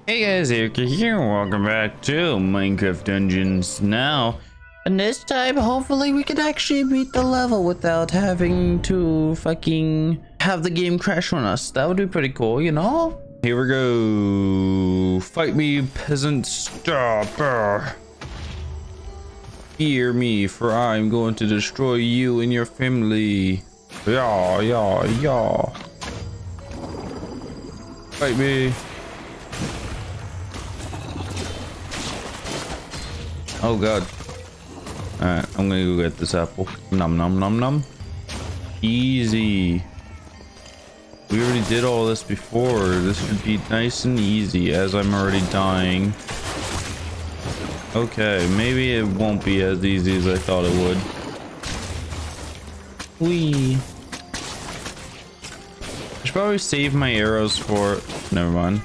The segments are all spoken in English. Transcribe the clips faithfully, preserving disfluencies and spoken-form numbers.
Hey guys, Erica here. Welcome back to Minecraft Dungeons now. And this time, hopefully we can actually beat the level without having to fucking have the game crash on us. That would be pretty cool, you know? Here we go. Fight me, peasant. Stop. Fear me, for I'm going to destroy you and your family. Yeah, yeah, yeah. Fight me. Oh god. Alright, I'm gonna go get this apple. Nom nom nom nom. Easy. We already did all this before. This should be nice and easy as I'm already dying. Okay, maybe it won't be as easy as I thought it would. Whee. I should probably save my arrows for... Never mind.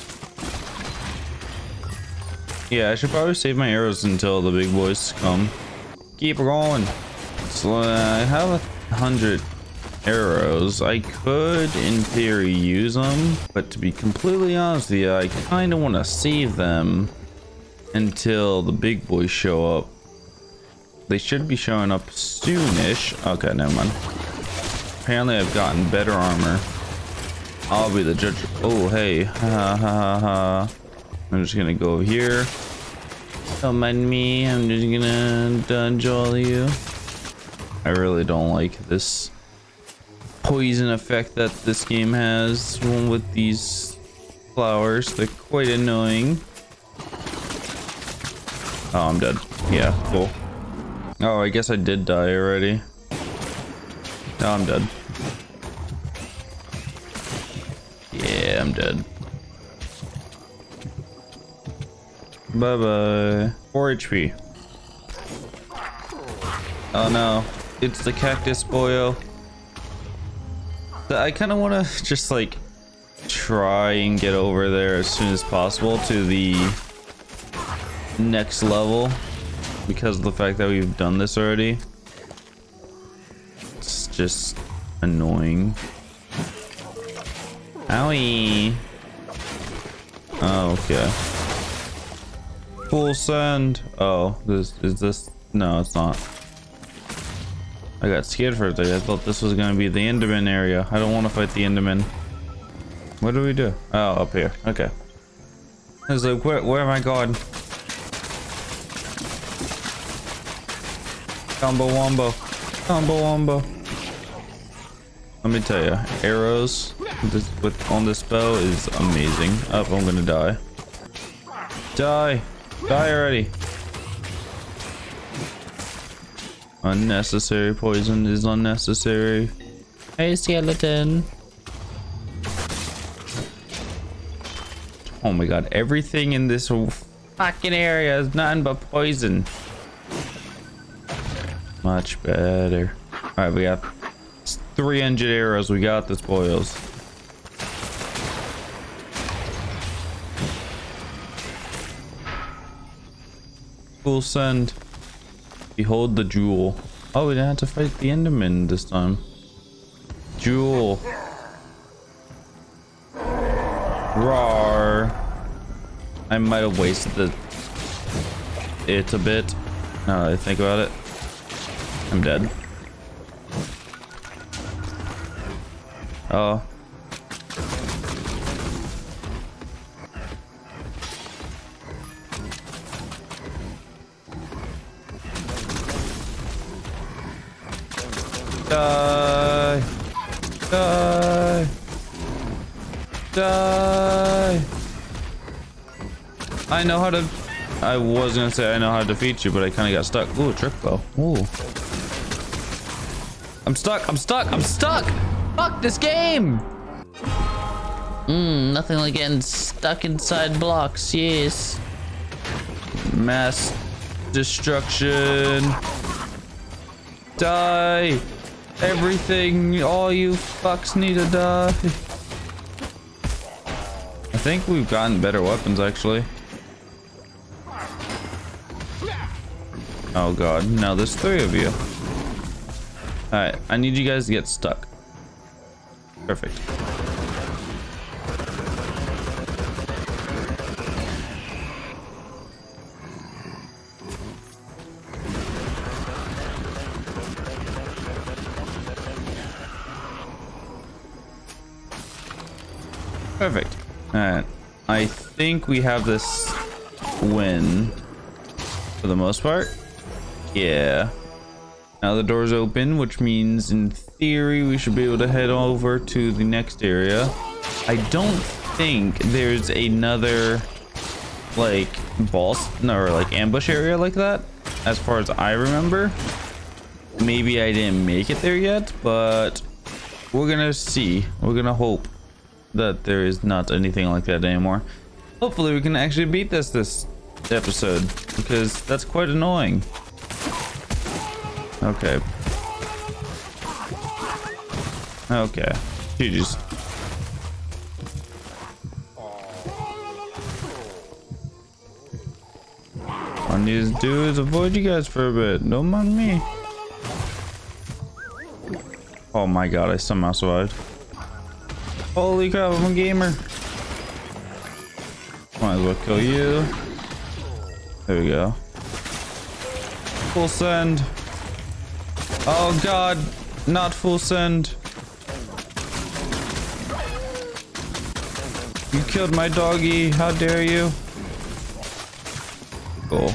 Yeah, I should probably save my arrows until the big boys come. Keep going. So uh, I have a hundred arrows. I could, in theory, use them, but to be completely honest with you, I kind of want to save them until the big boys show up. They should be showing up soonish. Okay, never mind. Apparently, I've gotten better armor. I'll be the judge. Oh, hey, ha ha ha ha. I'm just gonna go over here. Don't mind me. I'm just gonna dodge all of you. I really don't like this poison effect that this game has with these flowers. They're quite annoying. Oh, I'm dead. Yeah, cool. Oh, I guess I did die already. Oh, I'm dead. Yeah, I'm dead. Bye bye. four H P. Oh no, it's the cactus boyo. I kind of want to just like try and get over there as soon as possible to the next level because of the fact that we've done this already. It's just annoying. Owie. Oh, okay. Full send. Oh, this is this. No, it's not. I got scared for a second. I thought this was gonna be the Enderman area. I don't want to fight the Enderman. What do we do? Oh, up here. Okay. I was like, where, where am I going? Combo wombo. Combo wombo. Let me tell you, arrows this, with on this bow is amazing. Oh, I'm gonna die. Die. Die already. Unnecessary poison is unnecessary. Hey, skeleton. Oh my god, everything in this fucking area is nothing but poison. Much better. Alright, we got three hundred arrows. We got this, boils. Full send. Behold the jewel. Oh, we didn't have to fight the Enderman this time. Jewel. Rawr. I might have wasted the it a bit. Now that I think about it. I'm dead. Oh. Die. Die. Die. I know how to... I was gonna say I know how to defeat you, but I kind of got stuck. Ooh, trick bow. Ooh. I'm stuck. I'm stuck. I'm stuck. Fuck this game. Mmm, nothing like getting stuck inside blocks. Yes. Mass destruction. Die. Everything, all you fucks need to die. I think we've gotten better weapons, actually. Oh god, now there's three of you. Alright, I need you guys to get stuck. Perfect. Perfect. All right. I think we have this win for the most part. Yeah. Now the door's open, which means in theory we should be able to head over to the next area. I don't think there's another like boss or like ambush area like that as far as I remember. Maybe I didn't make it there yet, but we're gonna see. We're gonna hope that there is not anything like that anymore. Hopefully we can actually beat this this episode, because that's quite annoying. Okay. Okay. G G's. I need to do is avoid you guys for a bit. Don't mind me. Oh my god, I somehow survived. Holy crap, I'm a gamer. Might as well kill you. There we go. Full send. Oh god, not full send. You killed my doggy, how dare you? Cool.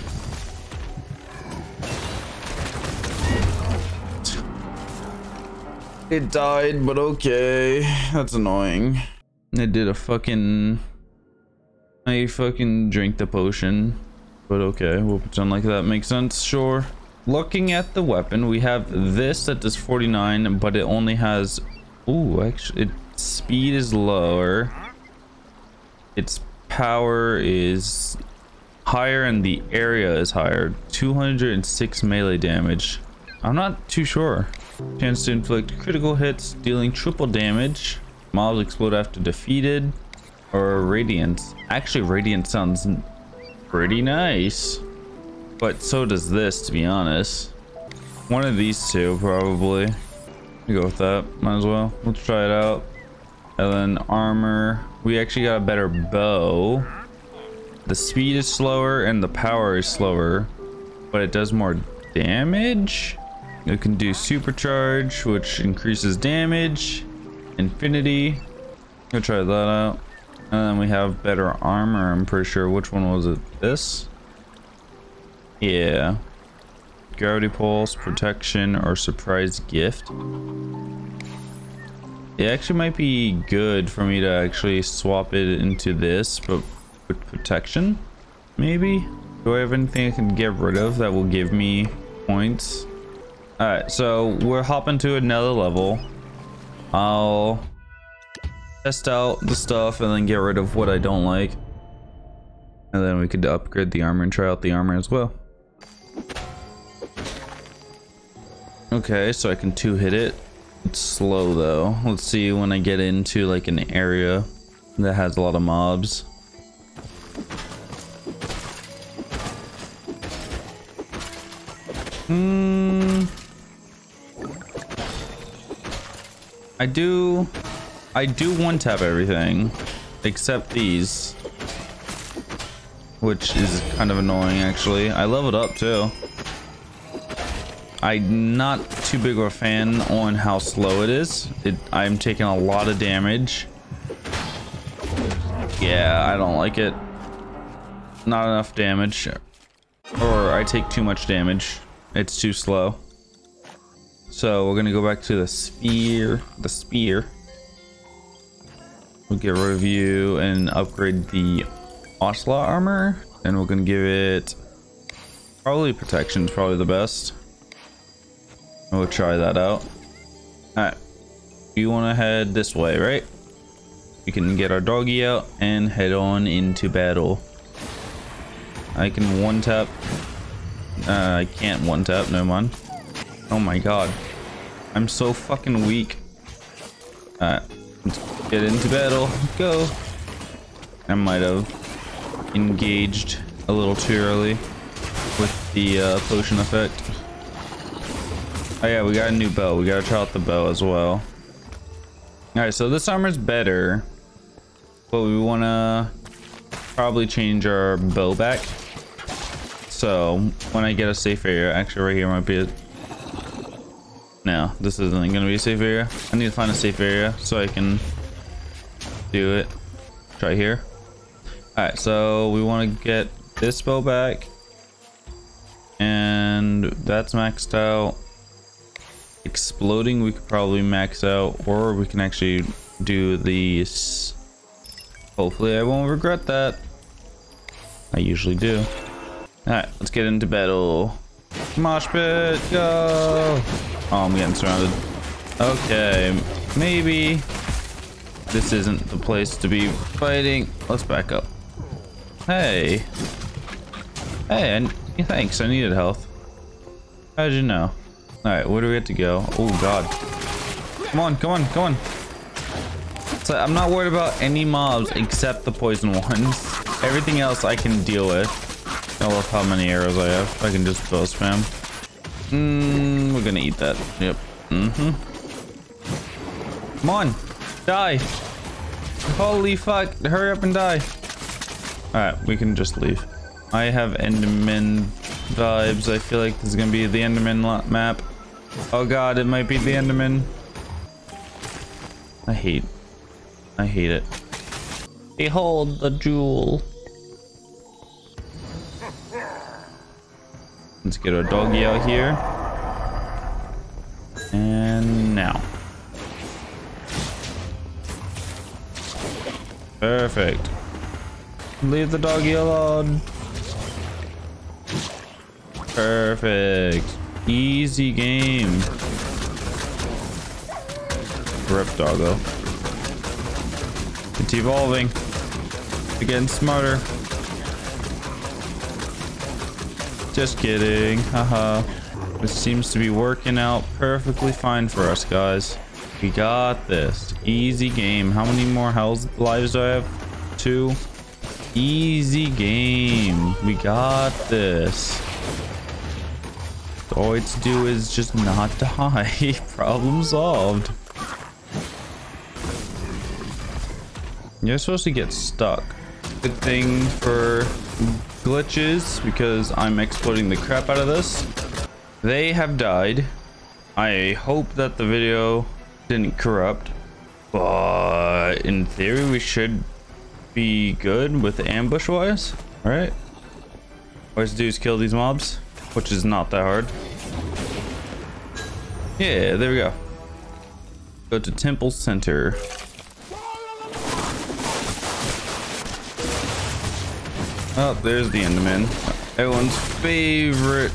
It died, but okay. That's annoying. I did a fucking... I fucking drank the potion. But okay, we'll pretend like that makes sense, sure. Looking at the weapon, we have this that does forty-nine, but it only has... Ooh, actually, its speed is lower. Its power is higher and the area is higher. two hundred six melee damage. I'm not too sure. Chance to inflict critical hits, dealing triple damage. Mobs explode after defeated. Or Radiance. Actually, Radiant sounds pretty nice. But so does this, to be honest. One of these two, probably. We go with that. Might as well. Let's try it out. And then armor. We actually got a better bow. The speed is slower and the power is slower. But it does more damage. It can do supercharge, which increases damage. Infinity. Go try that out. And then we have better armor, I'm pretty sure. Which one was it? This? Yeah. Gravity pulse, protection, or surprise gift. It actually might be good for me to actually swap it into this, but with protection, maybe? Do I have anything I can get rid of that will give me points? Alright, so we're hopping to another level. I'll test out the stuff and then get rid of what I don't like. And then we could upgrade the armor and try out the armor as well. Okay, so I can two hit it. It's slow though. Let's see when I get into like an area that has a lot of mobs. Hmm. I do I do one tap everything except these, which is kind of annoying actually. I leveled up too. I'm not too big of a fan on how slow it is. It, I'm taking a lot of damage. Yeah, I don't like it. Not enough damage. Or I take too much damage. It's too slow. So we're gonna go back to the spear. The spear. We'll get rid of you and upgrade the Ocelot armor. And we're gonna give it probably protection is probably the best. We'll try that out. Alright. You want to head this way, right? We can get our doggy out and head on into battle. I can one tap. Uh, I can't one tap, no man. Oh my god. I'm so fucking weak. Alright. Let's get into battle. Go. I might have engaged a little too early with the uh, potion effect. Oh yeah, we got a new bow. We gotta try out the bow as well. Alright, so this armor's better. But we wanna probably change our bow back. So when I get a safe area, actually right here might be it. No, this isn't gonna be a safe area. I need to find a safe area so I can do it. Try here. All right, so we want to get this bow back, and that's maxed out. Exploding we could probably max out, or we can actually do these. Hopefully I won't regret that. I usually do. All right, let's get into battle. Mosh pit, go! Oh, I'm getting surrounded. Okay, maybe this isn't the place to be fighting. Let's back up. Hey. Hey, and thanks, I needed health. How'd you know? Alright, where do we have to go? Oh god. Come on, come on, come on. So I'm not worried about any mobs except the poison ones. Everything else I can deal with. I love how many arrows I have. I can just bow spam. Mmm, we're gonna eat that. Yep. Mm-hmm. Come on. Die. Holy fuck. Hurry up and die. Alright, we can just leave. I have Enderman vibes. I feel like this is gonna be the Enderman map. Oh god, it might be the Enderman. I hate. I hate it. Behold the jewel. Let's get our doggy out here. And now. Perfect. Leave the doggy alone. Perfect. Easy game. Rip doggo. It's evolving. It's getting smarter. Just kidding. Haha. This seems to be working out perfectly fine for us, guys. We got this. Easy game. How many more health lives do I have? Two. Easy game. We got this. All it's do is just not die. Problem solved. You're supposed to get stuck. Good thing for glitches, because I'm exploiting the crap out of this. They have died. I hope that the video didn't corrupt, but in theory we should be good with ambush wise. All right, all I have to do is kill these mobs, which is not that hard. Yeah, there we go. Go to Temple Center. Oh, there's the Enderman. Everyone's favorite.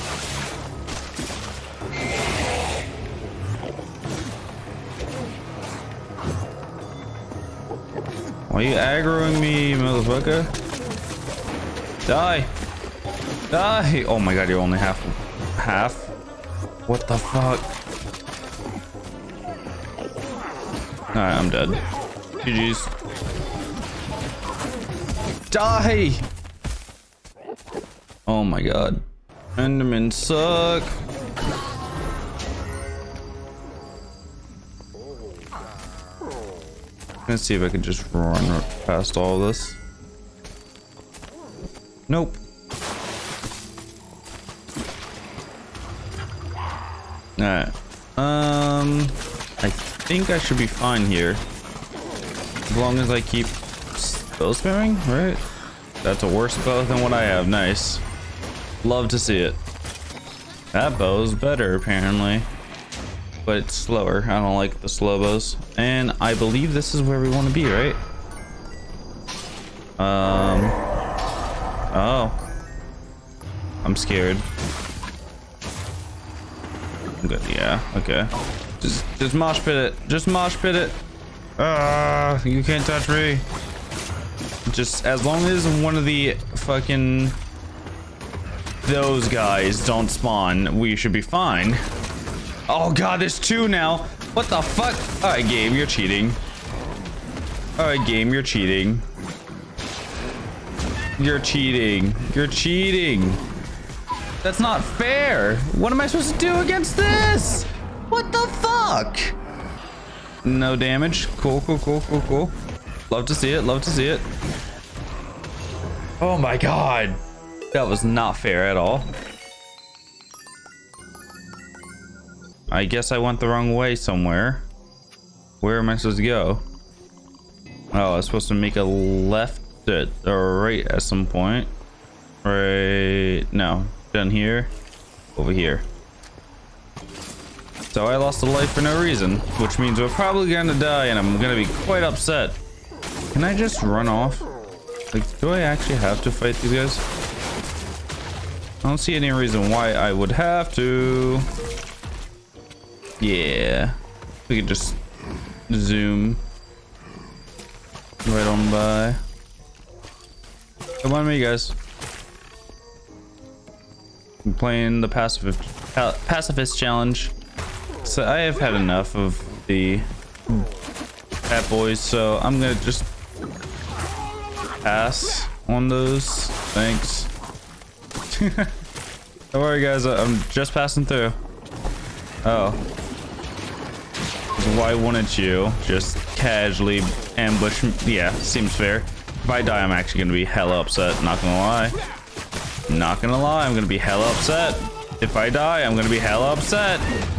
Why are you aggroing me, motherfucker? Die! Die! Oh my god, you're only half. Half? What the fuck? Alright, I'm dead. G G's. Die! Oh my god. Endermen suck. Let's see if I can just run past all this. Nope. Alright. Um, I think I should be fine here. As long as I keep spell spamming, right? That's a worse bow than what I have. Nice. Love to see it. That bow's better apparently, but it's slower. I don't like the slow bows. And I believe this is where we want to be, right? Um. Oh. I'm scared. I'm good. Yeah. Okay. Just, just mosh pit it. Just mosh pit it. Ah, you can't touch me. Just as long as one of the fucking those guys don't spawn, we should be fine. Oh god, there's two now. What the fuck? All right, game, you're cheating. All right, game, you're cheating. You're cheating. You're cheating. That's not fair. What am I supposed to do against this? What the fuck? No damage. Cool, cool, cool, cool, cool. Love to see it. Love to see it. Oh my god. That was not fair at all. I guess I went the wrong way somewhere. Where am I supposed to go? Oh, I was supposed to make a left at, or right at some point. Right, no, down here, over here. So I lost a life for no reason, which means we're probably gonna die and I'm gonna be quite upset. Can I just run off? Like, do I actually have to fight these guys? I don't see any reason why I would have to. Yeah, we could just zoom right on by. Come on, me guys. I'm playing the pacifist pa pacifist challenge. So I have had enough of the Fat Boys, so I'm gonna just pass on those. Thanks. Don't worry, guys. I'm just passing through. Oh. Why wouldn't you just casually ambush me? Yeah, seems fair. If I die, I'm actually gonna be hella upset. Not gonna lie. Not gonna lie, I'm gonna be hella upset. If I die, I'm gonna be hella upset.